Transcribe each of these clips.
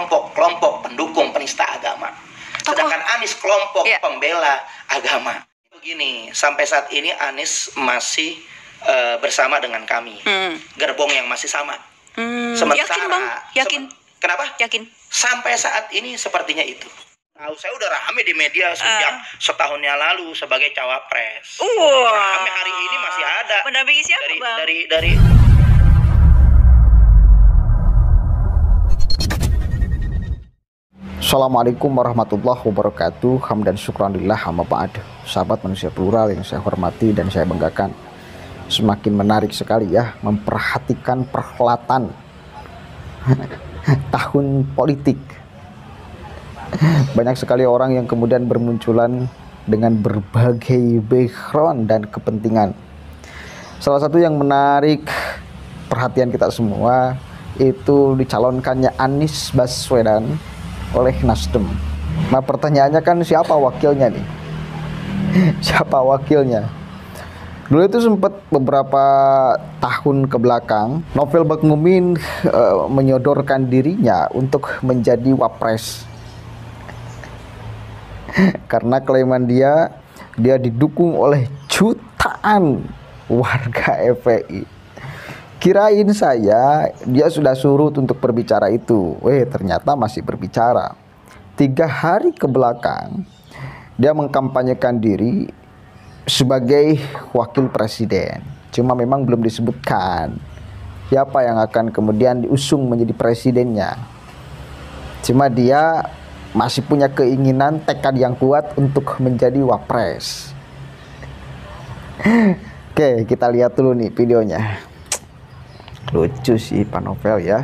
kelompok pendukung penista agama. Sedangkan Anies kelompok pembela agama. Begini, sampai saat ini Anies masih bersama dengan kami. Gerbong yang masih sama. Sementara, yakin Bang? Yakin? Kenapa? Yakin. Sampai saat ini sepertinya itu. Tahu, saya udah rame di media sejak setahunnya lalu sebagai cawapres. Rame hari ini masih ada. Mendampingi siapa, Bang? Dari Assalamualaikum warahmatullahi wabarakatuh. Hamdan syukranillah amma ba'd. Sahabat manusia plural yang saya hormati dan saya banggakan, semakin menarik sekali ya memperhatikan perhelatan tahun politik. Banyak sekali orang yang kemudian bermunculan dengan berbagai background dan kepentingan. Salah satu yang menarik perhatian kita semua itu dicalonkannya Anies Baswedan oleh Nasdem. Nah, pertanyaannya kan siapa wakilnya nih? Siapa wakilnya? Dulu itu sempat beberapa tahun ke belakang Novel Bakmumin menyodorkan dirinya untuk menjadi wapres. Karena klaiman dia didukung oleh jutaan warga FPI. Kirain saya dia sudah surut untuk berbicara itu. Ternyata masih berbicara. 3 hari ke belakang dia mengkampanyekan diri sebagai wakil presiden. Cuma memang belum disebutkan siapa yang akan kemudian diusung menjadi presidennya. Cuma dia masih punya keinginan, tekad yang kuat untuk menjadi wapres. Oke, kita lihat dulu nih videonya. Lucu sih Pak Novel ya.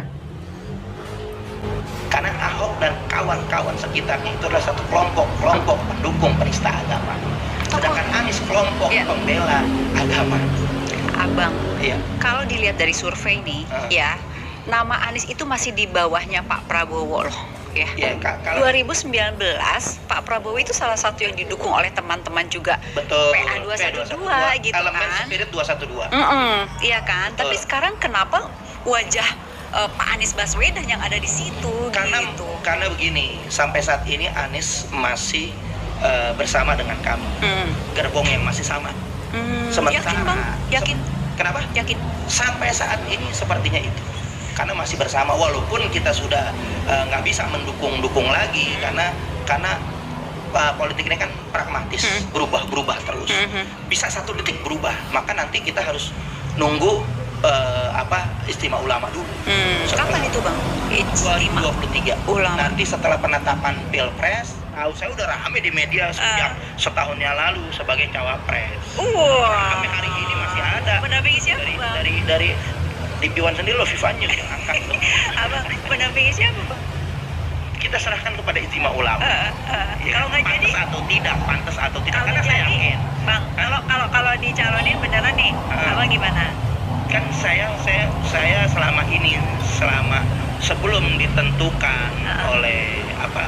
Karena Ahok dan kawan-kawan sekitarnya itu adalah satu kelompok pendukung penista agama. Sedangkan Anies kelompok pembela agama. Abang, Iya. kalau dilihat dari survei nih, ya, nama Anies itu masih di bawahnya Pak Prabowo loh. Ya. Kalau 2019 Pak Prabowo itu salah satu yang didukung oleh teman-teman juga. betul, PA212 gitu elemen kan. spirit 212. Iya kan. Betul. Tapi sekarang kenapa wajah Pak Anies Baswedan yang ada di situ? Karena begini, sampai saat ini Anies masih bersama dengan kami. Gerbong yang masih sama. Sementara, yakin Bang? Yakin? Kenapa? Yakin. Sampai saat ini sepertinya itu. Karena masih bersama, walaupun kita sudah nggak bisa mendukung lagi karena politik ini kan pragmatis, berubah terus. Bisa 1 detik berubah, maka nanti kita harus nunggu istimewa ulama dulu. Kapan itu Bang? 2023. Ulama. Nanti setelah penetapan pilpres, saya udah rame di media sejak setahunnya lalu sebagai cawapres. Sampai hari ini masih ada. Mendampingi siapa Bang? Dari di Piwan sendiri loh, Viva News yang angkat loh. Abang mendampingi siapa Bang? Kita serahkan kepada istimewa ulama. Kalau nggak jadi, pantas atau tidak, karena saya yakin. Bang, kalau dicalonin beneran nih, Abang gimana? Kan saya selama sebelum ditentukan oleh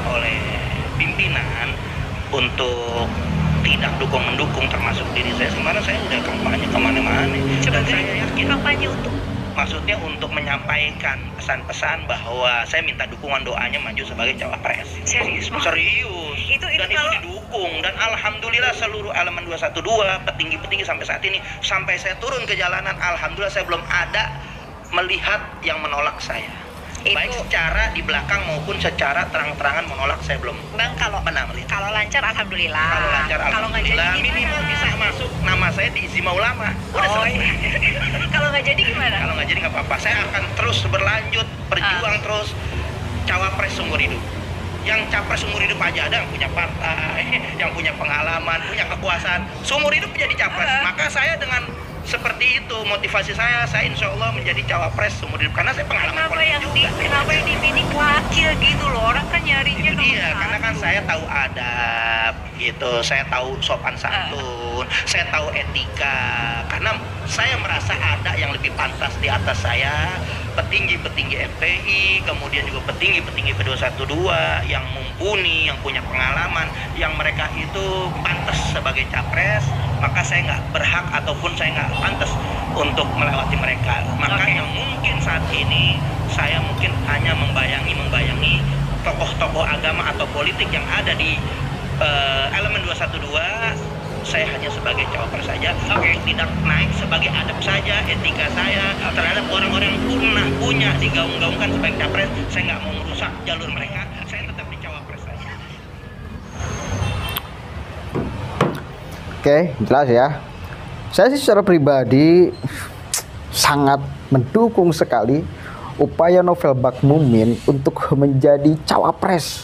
pimpinan untuk tidak mendukung termasuk diri saya, sebenarnya saya udah kampanye kemana-mana. Dan saya yakin Kampanye untuk? Maksudnya untuk menyampaikan pesan-pesan bahwa saya minta dukungan doanya maju sebagai cawapres. Serius Bang? Serius. Itu Dan itu kalau didukung, dan alhamdulillah seluruh elemen 212 petinggi-petinggi sampai saat ini, sampai saya turun ke jalanan, alhamdulillah saya belum ada melihat yang menolak saya. Baik secara di belakang maupun secara terang-terangan menolak, saya belum Bang, kalau pernah melihat. kalau lancar alhamdulillah. Kalau lancar alhamdulillah, nggak jadi minimal bisa masuk nama saya di Istimewa Ulama. Udah selesai. Kalau nggak jadi gimana? Kalau nggak jadi nggak apa-apa, saya akan terus berlanjut berjuang terus cawapres seumur hidup. Yang capres seumur hidup aja ada, yang punya partai, yang punya pengalaman, punya kekuasaan, seumur hidup menjadi capres. Maka saya dengan seperti itu motivasi saya insya Allah menjadi cawapres seumur hidup, karena saya pengalaman politik juga. Kenapa yang dipilih wakil gitu loh? Orang kan nyarinya itu dia, karena kan saya tahu adab gitu, saya tahu sopan santun, saya tahu etika, karena saya merasa ada yang lebih pantas di atas saya, petinggi-petinggi FPI, kemudian juga petinggi-petinggi P212 yang mumpuni, yang punya pengalaman, yang mereka itu pantas sebagai capres, maka saya nggak berhak ataupun saya nggak pantas untuk melewati mereka. Maka yang mungkin saat ini saya mungkin hanya membayangi tokoh agama atau politik yang ada di elemen 212, saya hanya sebagai cawapres saja. Tidak naik sebagai adab saja, etika saya terhadap orang-orang yang pernah punya digaung-gaungkan sebagai capres. Saya nggak mau merusak jalur mereka, saya tetap di cawapres saja. Oke, jelas ya. Saya sih secara pribadi sangat mendukung sekali upaya Novel Bakmumin untuk menjadi cawapres.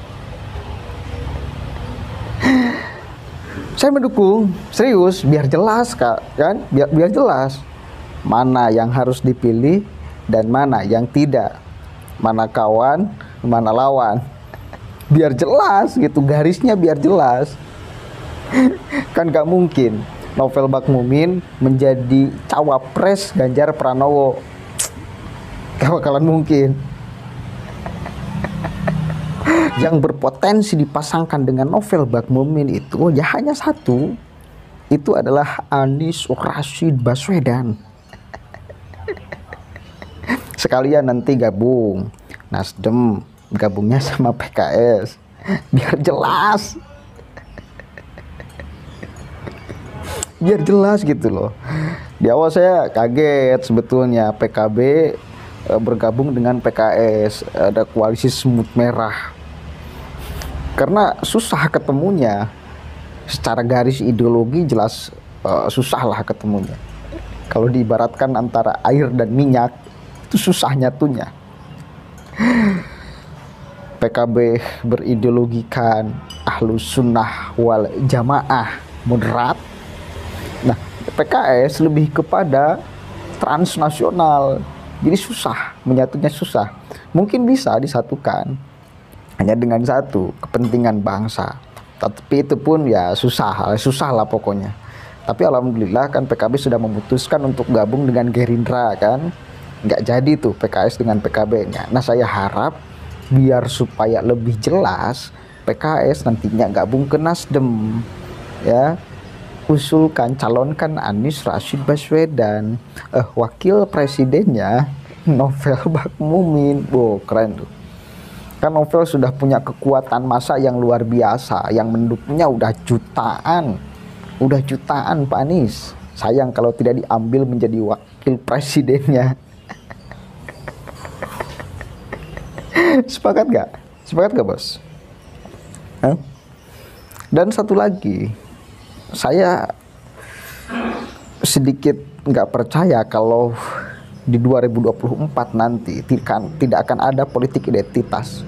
Saya mendukung, serius, biar jelas Kak, kan? Biar jelas mana yang harus dipilih dan mana yang tidak. Mana kawan, mana lawan. Biar jelas gitu, garisnya biar jelas. Kan gak mungkin Novel Bakmumin menjadi cawapres Ganjar Pranowo. Gak bakalan mungkin. Yang berpotensi dipasangkan dengan Novel Bakmumin itu ya hanya satu. Itu adalah Anies Rashid Baswedan. Sekalian nanti gabung Nasdem, gabungnya sama PKS. Biar jelas. Biar jelas gitu loh. Di awal saya kaget sebetulnya PKB bergabung dengan PKS, ada koalisi semut merah. Karena susah ketemunya. Secara garis ideologi jelas susah lah ketemunya. Kalau diibaratkan antara air dan minyak, itu susah nyatunya. PKB berideologikan Ahlus Sunnah wal Jamaah moderat. Nah, PKS lebih kepada transnasional. Jadi susah, menyatunya susah. Mungkin bisa disatukan hanya dengan satu kepentingan bangsa. Tapi itu pun ya susah lah pokoknya. Tapi alhamdulillah kan PKB sudah memutuskan untuk gabung dengan Gerindra kan. Nggak jadi tuh PKS dengan PKB-nya. Nah saya harap biar supaya lebih jelas PKS nantinya gabung ke Nasdem ya. Usulkan, calonkan Anies Rashid Baswedan, wakil presidennya Novel Bakmumin. Keren tuh. Kan Novel sudah punya kekuatan massa yang luar biasa, yang mendukungnya udah jutaan Pak Anies. Sayang kalau tidak diambil menjadi wakil presidennya. Sepakat gak? Sepakat gak bos? Dan satu lagi, saya sedikit nggak percaya kalau di 2024 nanti tidak akan ada politik identitas.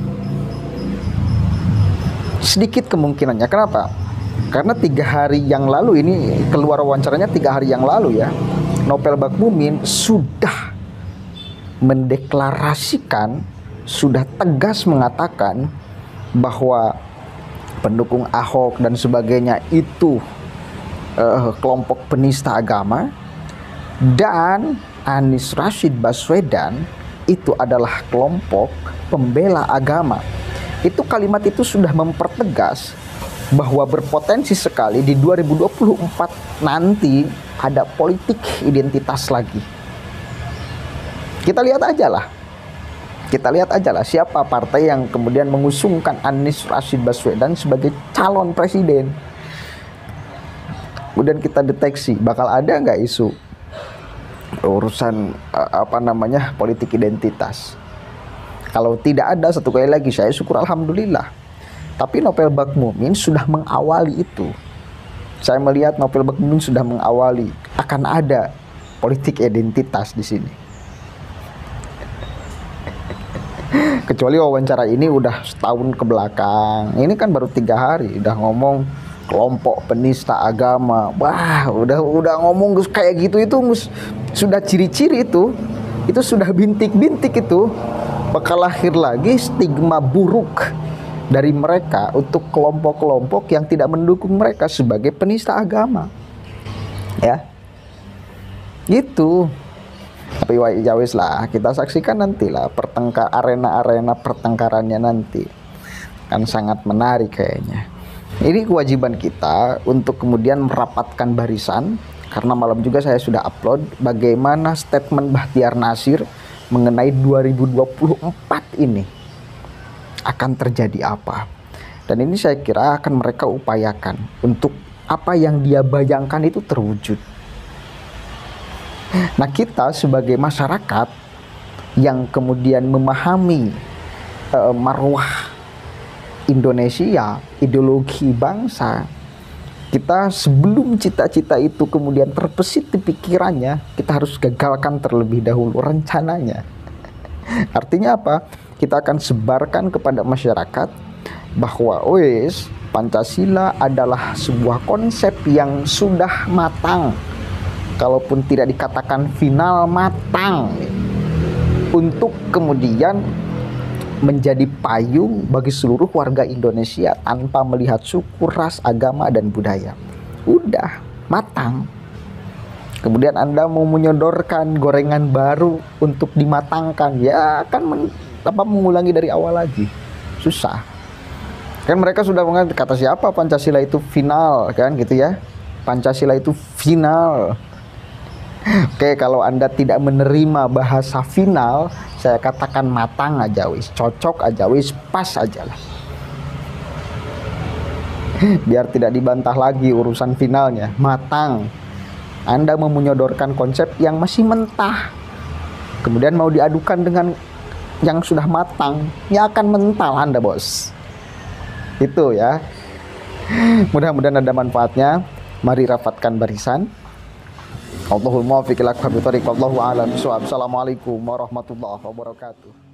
Sedikit kemungkinannya. Kenapa? Karena 3 hari yang lalu ini keluar wawancaranya 3 hari yang lalu ya, Novel Bakmumin sudah mendeklarasikan, sudah tegas mengatakan bahwa pendukung Ahok dan sebagainya itu kelompok penista agama, dan Anies Rashid Baswedan itu adalah kelompok pembela agama. Itu kalimat itu sudah mempertegas bahwa berpotensi sekali di 2024 nanti ada politik identitas lagi. Kita lihat aja lah siapa partai yang kemudian mengusungkan Anies Rashid Baswedan sebagai calon presiden. Kemudian kita deteksi bakal ada nggak isu urusan politik identitas. Kalau tidak ada, satu kali lagi saya syukur alhamdulillah. Tapi Novel Bakmumin sudah mengawali itu. Saya melihat Novel Bakmumin sudah mengawali akan ada politik identitas di sini. Kecuali wawancara ini udah setahun ke belakang. Ini kan baru 3 hari udah ngomong kelompok penista agama. Wah, udah ngomong kayak gitu itu sudah ciri-ciri itu sudah bintik-bintik itu. Bakal lahir lagi stigma buruk dari mereka untuk kelompok-kelompok yang tidak mendukung mereka sebagai penista agama. Ya. Gitu. Tapi ya wis lah, kita saksikan nantilah arena-arena pertengkarannya nanti. Kan sangat menarik kayaknya. Ini kewajiban kita untuk kemudian merapatkan barisan, karena malam juga saya sudah upload bagaimana statement Bahtiar Nasir mengenai 2024 ini. akan terjadi apa. Dan ini saya kira akan mereka upayakan untuk apa yang dia bayangkan itu terwujud. Nah, kita sebagai masyarakat yang kemudian memahami marwah Indonesia, ideologi bangsa, kita sebelum cita-cita itu kemudian terbesit di pikirannya, kita harus gagalkan terlebih dahulu rencananya. Artinya apa? Kita akan sebarkan kepada masyarakat bahwa Pancasila adalah sebuah konsep yang sudah matang, kalaupun tidak dikatakan final, matang, untuk kemudian menjadi payung bagi seluruh warga Indonesia tanpa melihat suku, ras, agama, dan budaya. Udah matang. Kemudian Anda mau menyodorkan gorengan baru untuk dimatangkan, ya akan mengulangi dari awal lagi. Susah. Kan mereka sudah mengatakan, kata siapa Pancasila itu final, kan gitu ya. Pancasila itu final. Oke, kalau Anda tidak menerima bahasa final, saya katakan matang aja wis, cocok aja wis, pas aja lah. Biar tidak dibantah lagi urusan finalnya, matang. Anda mau menyodorkan konsep yang masih mentah, kemudian mau diadukan dengan yang sudah matang, ya akan mental Anda, bos. Itu ya. Mudah-mudahan ada manfaatnya. Mari rapatkan barisan. Allahul muwaffiq ila aqwamit thoriq. Wallahu a'lam bishawab. Assalamualaikum warahmatullahi wabarakatuh.